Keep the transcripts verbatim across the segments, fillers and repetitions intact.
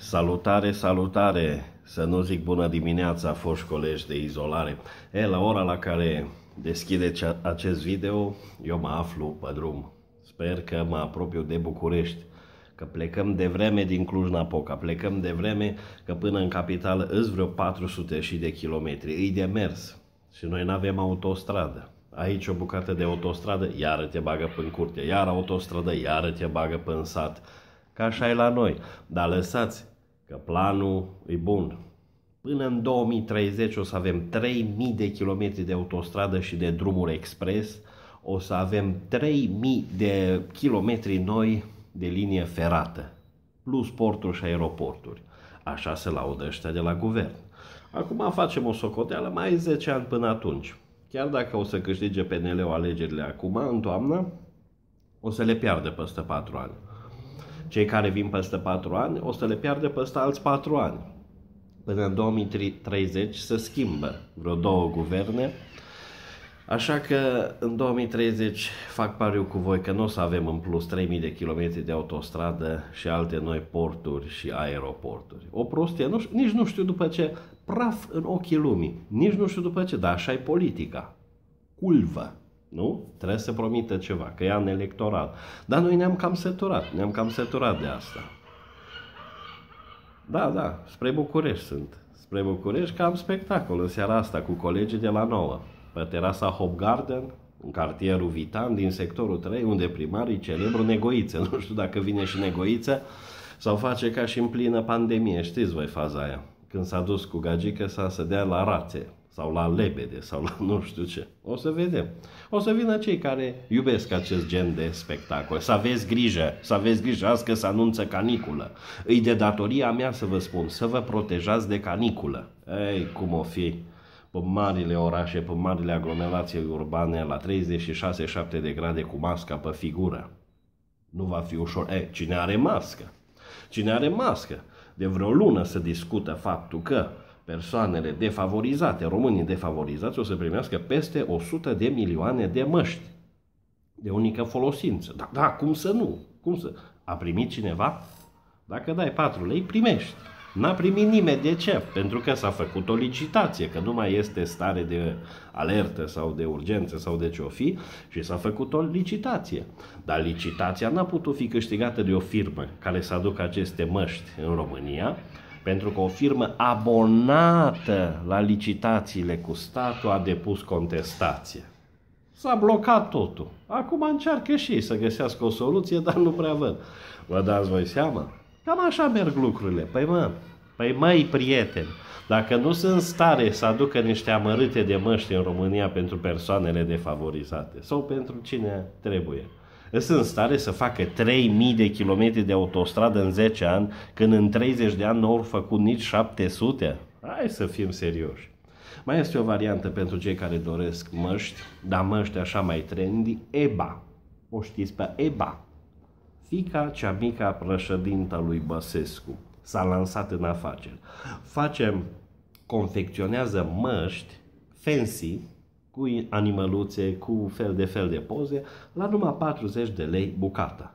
Salutare, salutare! Să nu zic bună dimineața, foști colegi de izolare. E, la ora la care deschideți acest video, eu mă aflu pe drum. Sper că mă apropiu de București, că plecăm de vreme din Cluj-Napoca, plecăm de vreme că până în capitală îți vreo patru sute și de kilometri, îi de mers. Și noi nu avem autostradă. Aici o bucată de autostradă, iară te bagă până curte, iar autostradă, iară te bagă până sat. Ca așa e la noi. Dar lăsați că planul e bun. Până în două mii treizeci o să avem trei mii de kilometri de autostradă și de drumuri expres. O să avem trei mii de kilometri noi de linie ferată. Plus porturi și aeroporturi. Așa se laudă ăștia de la guvern. Acum facem o socoteală, mai zece ani până atunci. Chiar dacă o să câștige P N L-ul alegerile acum, în toamnă, o să le piardă peste patru ani. Cei care vin peste patru ani o să le piardă peste alți patru ani. Până în două mii treizeci se schimbă vreo două guverne. Așa că în două mii treizeci fac pariu cu voi că nu o să avem în plus trei mii de kilometri de autostradă și alte noi porturi și aeroporturi. O prostie, nu, nici nu știu după ce, praf în ochii lumii, nici nu știu după ce, dar așa e politica. Culvă. Nu? Trebuie să promită ceva, că e an electoral. Dar noi ne-am cam săturat, ne-am cam săturat de asta. Da, da, spre București sunt. Spre București că am spectacol în seara asta cu colegii de la nouă. Pe terasa Hop Garden, în cartierul Vitan, din sectorul trei, unde primarii celebru Negoiță. Nu știu dacă vine și Negoiță sau face ca și în plină pandemie. Știți voi faza aia. Când s-a dus cu gagică să dea la rațe sau la lebede sau la nu știu ce. O să vedem. O să vină cei care iubesc acest gen de spectacol. Să aveți grijă, să aveți grijă, azi că se anunță caniculă. Îi de datoria mea să vă spun, să vă protejați de caniculă. Ei, cum o fi pe marile orașe, pe marile aglomerații urbane, la treizeci și șase șapte de grade cu masca pe figură. Nu va fi ușor. Ei, cine are mască? Cine are mască? De vreo lună se discută faptul că persoanele defavorizate, românii defavorizați, o să primească peste o sută de milioane de măști de unică folosință. Da, da, cum să nu? Cum să? A primit cineva? Dacă dai patru lei, primești. N-a primit nimeni. De ce? Pentru că s-a făcut o licitație, că nu mai este stare de alertă sau de urgență sau de ce o fi și s-a făcut o licitație. Dar licitația n-a putut fi câștigată de o firmă care să aducă aceste măști în România, pentru că o firmă abonată la licitațiile cu statul a depus contestație. S-a blocat totul. Acum încearcă și ei să găsească o soluție, dar nu prea văd. Vă dați voi seama? Cam așa merg lucrurile. Păi mă, păi măi prieteni, dacă nu sunt în stare să aducă niște amărâte de măști în România pentru persoanele defavorizate sau pentru cine trebuie, sunt în stare să facă trei mii de kilometri de autostradă în zece ani, când în treizeci de ani nu au făcut nici șapte sute? Hai să fim serioși. Mai este o variantă pentru cei care doresc măști, dar măști așa mai trendy, E B A. O știți pe E B A? Fiica cea mică a președinta lui Băsescu s-a lansat în afaceri. Facem, confecționează măști fancy, cu animăluțe, cu fel de fel de poze, la numai patruzeci de lei bucata.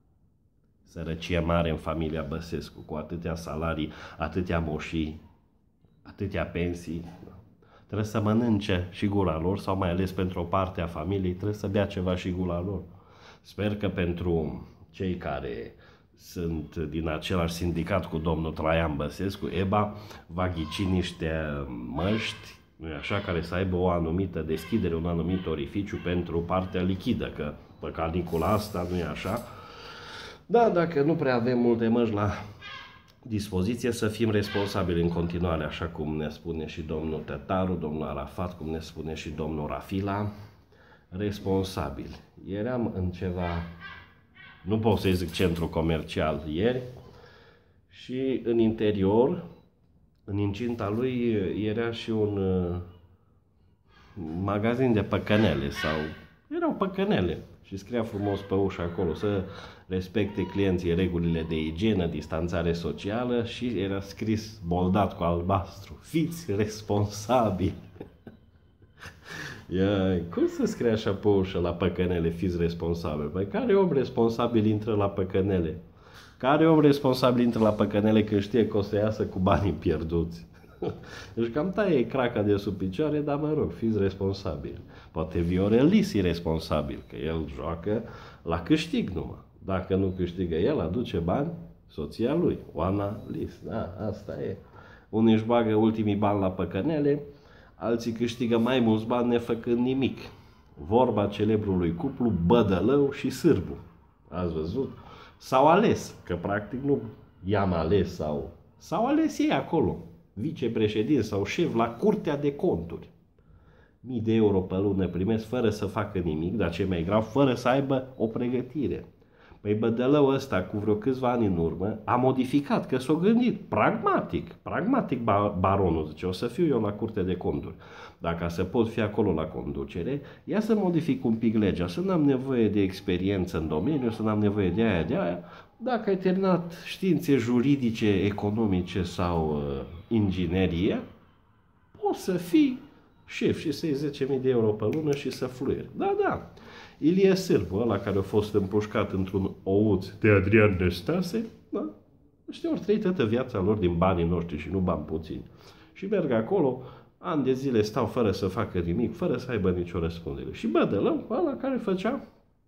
Sărăcie mare în familia Băsescu, cu atâtea salarii, atâtea moșii, atâtea pensii. Trebuie să mănânce și gura lor, sau mai ales pentru o parte a familiei, trebuie să bea ceva și gura lor. Sper că pentru cei care sunt din același sindicat cu domnul Traian Băsescu, E B A va ghici niște măști, nu-i așa, care să aibă o anumită deschidere, un anumit orificiu pentru partea lichidă, că pe canicula asta nu-i așa. Da, dacă nu prea avem multe măști la dispoziție, să fim responsabili în continuare, așa cum ne spune și domnul Tătaru, domnul Arafat, cum ne spune și domnul Rafila, responsabili. Eram în ceva, nu pot să zic centru comercial ieri, și în interior, în incinta lui, era și un uh, magazin de păcănele sau erau păcănele și scria frumos pe ușă acolo să respecte clienții regulile de igienă, distanțare socială și era scris boldat cu albastru: fiți responsabili. Ia, cum se scrie așa pe ușă la păcănele, fiți responsabili? Păi care om responsabil intră la păcănele? Care om responsabil intră la păcănele când știe că o să iasă cu banii pierduți? Deci cam taie craca de sub picioare, dar mă rog, fiți responsabili. Poate Viorel Lis e responsabil, că el joacă la câștig numai. Dacă nu câștigă el, aduce bani soția lui, Oana Lis. Da, asta e. Unii își bagă ultimii bani la păcănele, alții câștigă mai mulți bani nefăcând nimic. Vorba celebrului cuplu Bădălău și Sârbu. Ați văzut? S-au ales, că practic nu i-am ales sau... S-au ales ei acolo, vicepreședinte sau șef la Curtea de Conturi. Mii de euro pe lună primesc fără să facă nimic, dar ce mai grav, fără să aibă o pregătire. Păi Bădălău ăsta, cu vreo câțiva ani în urmă, a modificat, că s-a gândit, pragmatic, pragmatic baronul, zice, o să fiu eu la Curtea de Conturi. Dacă să pot fi acolo la conducere, ia să modific un pic legea, să n-am nevoie de experiență în domeniu, să n-am nevoie de aia, de aia. Dacă ai terminat științe juridice, economice sau uh, inginerie, poți să fii șef și să iei zece mii de euro pe lună și să fluieri. Da, da. Ilie Sârbu, ăla care a fost împușcat într-un ouț de Adrian Năstase, da? Ăștia ori trăit toată viața lor din banii noștri și nu bani puțini. Și merg acolo, ani de zile stau fără să facă nimic, fără să aibă nicio răspundere. Și Bădălău, ăla care făcea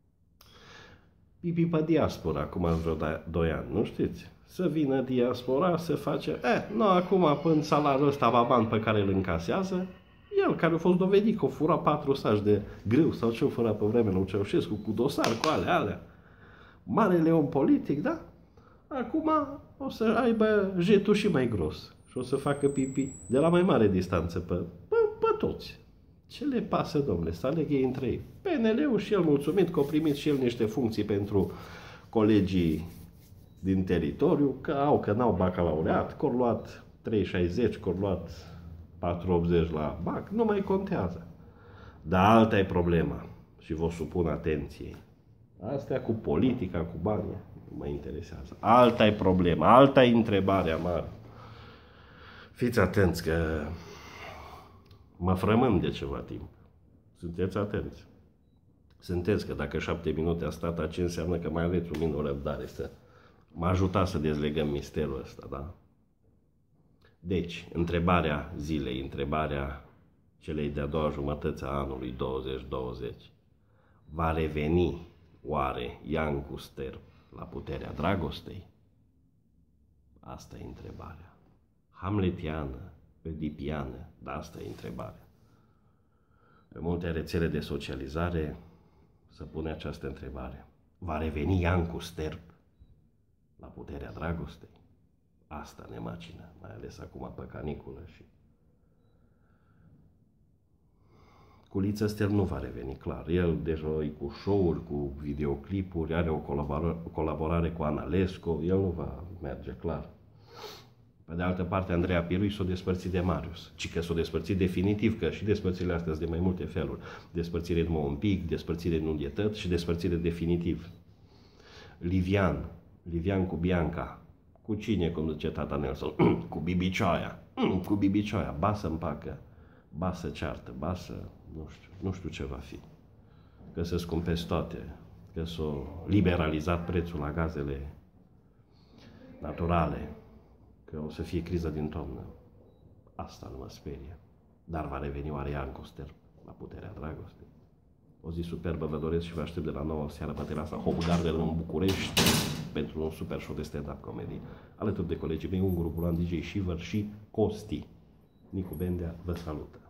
pipi pe diaspora, acum vreo doi ani, nu știți? Să vină diaspora, să face, eh, nu, acum până salariul ăsta va bani pe care îl încasează, el, care a fost dovedit că o fura patru saci de grâu sau ce o fura pe vremea lui Ceaușescu, cu dosar, cu alea, alea. Marele om politic, da? Acum o să aibă jetul și mai gros și o să facă pipi de la mai mare distanță pe, pe, pe toți. Ce le pasă, domnule, să aleg ei între ei. P N L-ul și el mulțumit că a primit și el niște funcții pentru colegii din teritoriu, că au, că n-au bacalaureat, că au luat trei șaizeci, că au luat patru optzeci la bac, nu mai contează. Dar alta e problema și vă supun atenției. Astea cu politica, cu banii, nu mă interesează. Alta e problema, alta e întrebarea mare. Fiți atenți că mă frământ de ceva timp. Sunteți atenți. Sunteți că dacă șapte minute a stat aici, înseamnă că mai aveți un minut răbdare să mă ajutați să dezlegăm misterul ăsta, da? Deci, întrebarea zilei, întrebarea celei de-a doua jumătăți a anului douăzeci douăzeci. Va reveni oare Iancu Sterp la puterea dragostei? Asta e întrebarea. Hamletiană, oedipiană, dar asta e întrebarea. Pe multe rețele de socializare se pune această întrebare. Va reveni Iancu Sterp la puterea dragostei? Asta ne macină, mai ales acum pe caniculă și... Culiță Sterp nu va reveni, clar. El deja e cu show-uri, cu videoclipuri, are o colaborare, o colaborare cu Ana Lesco, el nu va merge, clar. Pe de altă parte, Andreea Pirui s-a despărțit de Marius, ci că s-a despărțit definitiv, că și despărțirile astea sunt de mai multe feluri. Despărțire numai un pic, despărțire nu de tot și despărțire definitiv. Livian, Livian cu Bianca. Cu cine, cum zice tata Nelson? Cu Bibicioaia. Cu Bibicioaia. Ba să împacă, ba să ceartă, ba să... Nu știu, nu știu ce va fi. Că se scumpesc toate, că s-a liberalizat prețul la gazele naturale, că o să fie criză din toamnă. Asta nu mă sperie. Dar va reveni oare Iancu Sterp la puterea dragostei? O zi superbă vă doresc și vă aștept de la nouă seara pe terasa Hop Garden în București pentru un super show de stand-up comedy. Alături de colegii mei, Unguru, Bulan, D J Shiver și Costi. Nicu Bendea vă salută.